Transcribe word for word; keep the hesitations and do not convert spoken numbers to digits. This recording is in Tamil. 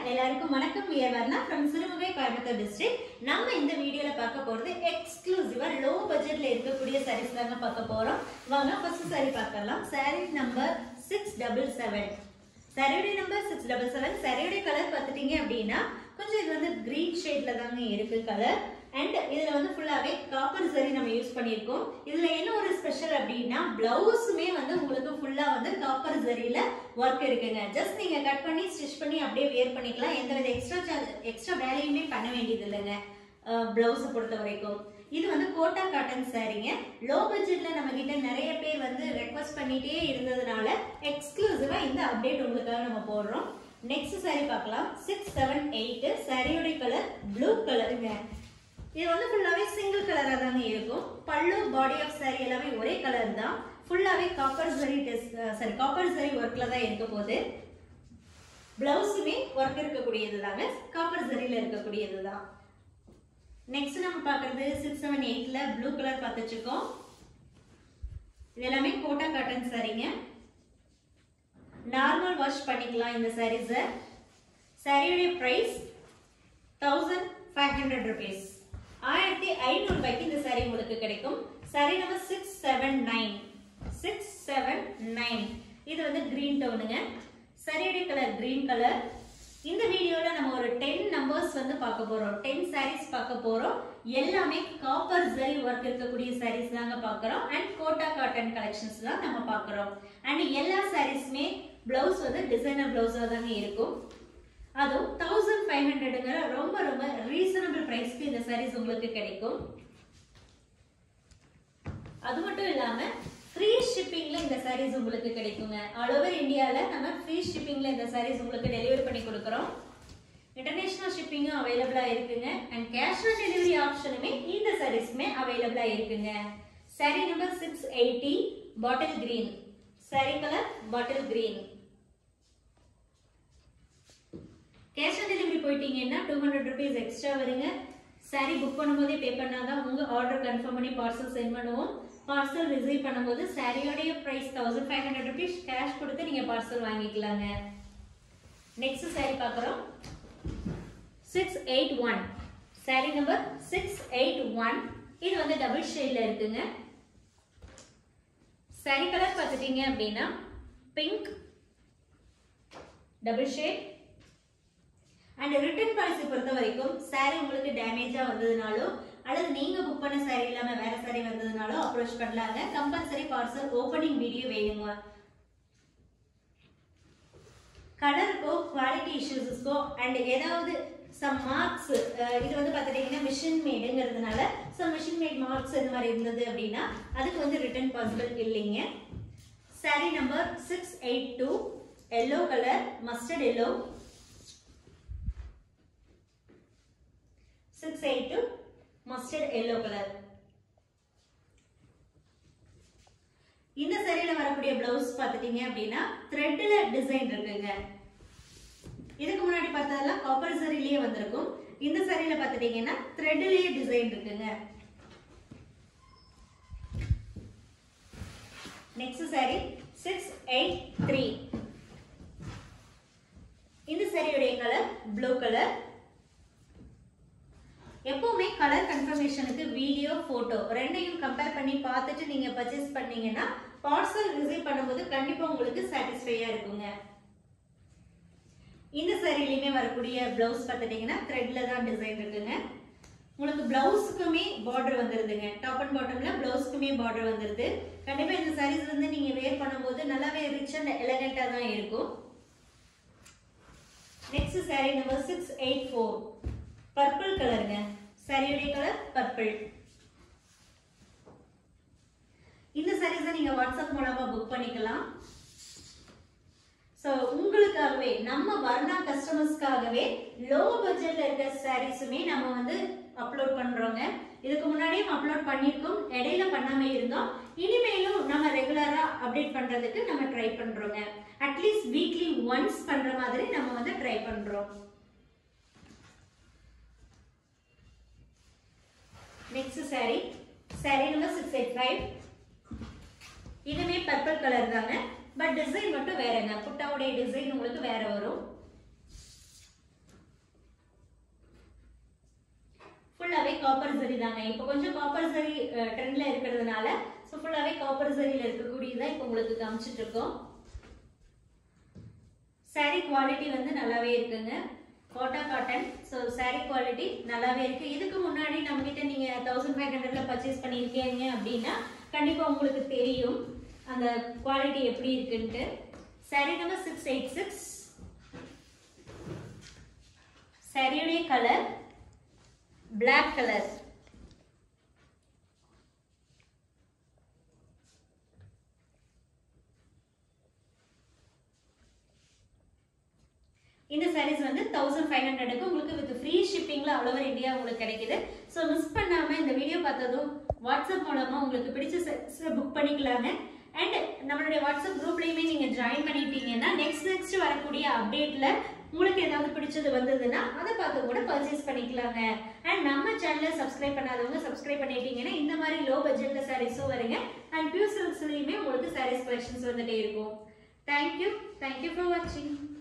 எல்லாருக்கும் வணக்கம். we are Varnaa from Sirumugai, Coimbatore district. நம்ம இந்த வீடியோல பார்க்க போறது எக்ஸ்க்ளூசிவா லோ பட்ஜெட்ல இருக்கக்கூடிய sarees தாங்க பார்க்க போறோம். வாங்க ஃபர்ஸ்ட் saree பார்க்கலாம். saree number six seven seven. saree number six seven seven. saree colour பார்த்துட்டீங்க அப்படினா கொஞ்சம் இது வந்து green shadeல தாங்க இருக்கு கலர். and இதுல வந்து ஃபுல்லாவே காப்பர் saree நம்ம யூஸ் பண்ணிருக்கோம். இதுல என்ன ஒரு ஸ்பெஷல் அப்படினா பிளவுஸ்மே வந்து உங்களுக்கு ஃபுல்லா வந்து காப்பர் sareeல வர்க் இருக்குங்க. ஜஸ்ட் நீங்க கட் பண்ணி ஸ்டிட்ச் பண்ணி அப்படியே வேர் பண்ணிக்கலாம். எந்தவித எக்ஸ்ட்ரா எக்ஸ்ட்ரா வேலையுமே பண்ண வேண்டியது இல்லைங்க. பிளவுஸ் பொறுத்த வரைக்கும் இது வந்து கோட்டா காட்டன் சாரீங்க. லோ பட்ஜெட்ல நம்ம கிட்ட நிறைய பேர் வந்து ரெக்வெஸ்ட் பண்ணிட்டே இருந்ததுனால எக்ஸ்க்ளூசிவா இந்த அப்டேட் உங்களுக்காக நம்ம போடுறோம். நெக்ஸ்ட் saree பார்க்கலாம். six seven eight. சாரியோட கலர் ப்ளூ கலருங்க. இது வந்து ஃபுல்லாவே சிங்கிள் கலரா தாங்க இருக்கும். பல்லு பாடி ஆஃப் saree எல்லாமே ஒரே கலர் தான். ஃபுல்லாவே copper saree test saree copper saree வர்க்ல தான் இருக்க போகுது. பிளவுஸ்மே வர்க் இருக்கக்கூடியது தாங்க. காப்பர் sareeல இருக்கக்கூடியது தான். நெக்ஸ்ட் நம்ம பார்க்கிறது six seven eight ல ப்ளூ கலர் பார்த்துட்டு இருக்கோம். இது எல்லாமே கோட்டா காட்டன் சாரீங்க. நார்மல் வாஷ் பண்ணிக்கலாம் இந்த sarees. சாரியோட price one thousand five hundred rupees. ஆயிரத்தி ஐநூறு ரூபாய்க்கு இந்த saree உங்களுக்கு கிடைக்கும். saree number six seven nine. six seven nine. இது வந்து green டோனுங்க. சாரியோட கலர் green கலர். இந்த வீடியோல நம்ம ஒரு ten நம்பர்ஸ் வந்து பார்க்க போறோம். ten sarees பார்க்க போறோம். எல்லாமே காப்பர் saree வர்க் இருக்கக்கூடிய sarees தாங்க பார்க்கறோம். and கோட்டா காட்டன் கலெக்ஷன்ஸ் தான் நம்ம பார்க்கறோம். and எல்லா sareesமே பிளவுஸ் வந்து டிசைனர் பிளவுஸா தாங்க இருக்கும். அதுவும் one thousand five hundred ங்கற ரொம்ப ரொம்ப ரீசனபிள் பிரைஸ்க்கு இந்த sarees உங்களுக்கு கிடைக்கும். அது மட்டும் இல்லாம ஃப்ரீ ஷிப்பிங்ல இந்த sarees உங்களுக்கு கிடைக்குங்க. ஆல் ஓவர் இந்தியால நம்ம ஃப்ரீ ஷிப்பிங்ல இந்த sarees உங்களுக்கு டெலிவரி பண்ணி கொடுக்கறோம். இன்டர்நேஷனல் ஷிப்பிங்கும் அவேலபிளா இருக்குங்க. and கேஷ் ஆன் டெலிவரி ஆப்ஷனுமே இந்த sareesமே அவேலபிளா இருக்குங்க. saree number six eighty bottle green. saree கலர் bottle green. கேஷ் ஆன் டெலிவரி போயிட்டீங்கன்னா two hundred rupees எக்ஸ்ட்ரா வருங்க. saree புக் பண்ணும்போதே பே பண்ணாதான் உங்க ஆர்டர் கன்ஃபார்ம் பண்ணி பார்சல் சென்ட் பண்ணுவோம். பார்சல் ரிசீவ் பண்ணும்போது சாரியோட price one thousand five hundred rupees cash கொடுத்து நீங்க பார்சல் வாங்கிக்கலாங்க. நெக்ஸ்ட் saree பார்க்கறோம். six eight one. saree number six eight one. இது வந்து டபுள் ஷேட்ல இருக்குங்க. saree கலர் பார்த்துட்டீங்க அப்படினா pink double shade. and return policy பொறுத்த வரைக்கும் saree உங்களுக்கு டேமேஜா வந்ததுனாலோ அல்லது நீங்க புக் பண்ண saree இல்லாம வேற saree வந்ததுனாலோ அப்ரோச் பண்ணலாங்க. கம்பல்சரி பார்சல் ஓபனிங் வீடியோ வேணுங்க. கலர்க்கோ குவாலிட்டி இஷ்யூஸ்க்கோ and ஏதாவது some மார்க்ஸ் இது வந்து பார்த்துட்டீங்கன்னா மிஷின் மேடுங்கிறதுனால some மிஷின் மேட் மார்க்ஸ் இந்த மாதிரி இருந்தது அப்படின்னா அதுக்கு வந்து ரிட்டர்ன் பாசிபிள் இல்லைங்க. saree number six eight two. yellow colour mustard yellow. six eight two mustard yellow color. இந்த சாரியில வரக்கூடிய பிளவுஸ் பார்த்துட்டீங்க அப்படினா த்ரெட்ல டிசைன் இருக்குங்க. இதுக்கு முன்னாடி பார்த்ததெல்லாம் காப்பர் சாரியிலேயே வந்திருக்கும். இந்த சாரியில பார்த்துட்டீங்கன்னா த்ரெட்லயே டிசைன் இருக்குங்க. Next saree six eight three. இந்த சாரியோட கலர் ப்ளூ கலர். எப்பவுமே கலர் கன்ஃபர்மேஷனுக்கு வீடியோ போட்டோ ரெண்டையும் கம்பேர் பண்ணி பார்த்துட்டு நீங்க பர்ச்சேஸ் பண்ணீங்கன்னா பார்சல் ரிசீவ் பண்ணும்போது கண்டிப்பா உங்களுக்கு சாட்டிஸ்ஃபையா இருக்குங்க. இந்த சாரியிலுமே வரக்கூடிய பிளவுஸ் பார்த்துட்டீங்கன்னா த்ரெட்ல தான் டிசைன் இருக்குங்க. உங்களுக்கு பிளவுஸ்க்குமே பார்டர் வந்துருதுங்க. டாப் அண்ட் பாட்டம்ல பிளவுஸ்க்குமே பார்டர் வந்துருது. கண்டிப்பா இந்த சாரீஸ் வந்து நீங்க வேர் பண்ணும்போது நல்லாவே ரிச் அண்ட் எலகண்டா தான் இருக்கும். Next saree number six eight four. Purple கலருங்க. சாரியோட கலர் பர்பிள். இந்த sarees நீங்க வாட்ஸ்அப் மூலமா புக் பண்ணிக்கலாம். சோ உங்களுக்காகவே நம்ம வர்ணா கஸ்டமர்ஸ்க்காகவே லோ பட்ஜெட்ல இருக்க sareesமே நம்ம வந்து அப்லோட் பண்றோங்க. இதுக்கு முன்னாடியும் அப்லோட் பண்ணிருக்கோம். இடையில பண்ணாம இருந்தோம். இனிமேலும் நம்ம ரெகுலரா அப்டேட் பண்றதுக்கு நம்ம ட்ரை பண்றோங்க. அட்லீஸ்ட் வீக்லி ஒன்ஸ் பண்ற மாதிரி நம்ம வந்து ட்ரை பண்றோம். Next saree, saree number six eight five. இதுமே purple color தாங்க. பட் டிசைன் மட்டும் வேறங்க. புட்டாவுடைய டிசைன் உங்களுக்கு வேற வரும். காப்பர் சரி தாங்க. இப்போ கொஞ்சம் காப்பர் சரி ட்ரெண்ட்ல இருக்கிறதுனால ஸோ ஃபுல்லாவே காப்பர் சரியில இருக்கக்கூடியதான் இப்போ உங்களுக்கு காமிச்சிட்டு இருக்கோம். saree குவாலிட்டி வந்து நல்லாவே இருக்குங்க. Kota cotton. So saree quality நல்லாவே இருக்கு. இதுக்கு முன்னாடி நம்ம கிட்ட நீங்க தௌசண்ட் ஃபைவ் ஹண்ட்ரட்ல பர்ச்சேஸ் பண்ணியிருக்கீங்க அப்படின்னா கண்டிப்பா உங்களுக்கு தெரியும் அந்த குவாலிட்டி எப்படி இருக்குன்ட்டு. saree நம்பர் சிக்ஸ் எயிட் சிக்ஸ். சாரியுடைய கலர் black கலர். இந்த sarees வந்து தௌசண்ட் ஃபைவ் ஹண்ட்ரடுக்கு உங்களுக்கு வித் ஃப்ரீ ஷிப்பிங்ல ஆல் ஓவர் இந்தியா உங்களுக்கு கிடைக்குது. ஸோ மிஸ் பண்ணாம இந்த வீடியோ பார்த்ததும் வாட்ஸ்அப் மூலமா உங்களுக்கு பிடிச்ச sarees புக் பண்ணிக்கலாங்க. அண்ட் நம்மளுடைய வாட்ஸ்அப் குரூப்லயுமே நீங்க ஜாயின் பண்ணிட்டீங்கன்னா நெக்ஸ்ட் நெக்ஸ்ட் வரக்கூடிய அப்டேட்ல உங்களுக்கு ஏதாவது பிடிச்சது வந்ததுன்னா அதை பார்த்து கூட பர்ச்சேஸ் பண்ணிக்கலாங்க. அண்ட் நம்ம சேனலை சப்ஸ்கிரைப் பண்ணாதவங்க சப்ஸ்கிரைப் பண்ணிட்டீங்கன்னா இந்த மாதிரி லோ பட்ஜெட்ல சாரீஸும் வருங்க. அண்ட் பியூர் சில்க்ஸ்லயுமே உங்களுக்கு சாரீஸ் கலெக்ஷன்ஸ் வந்துட்டே இருக்கும். தேங்க்யூ தேங்க்யூ ஃபார் வாட்சிங்.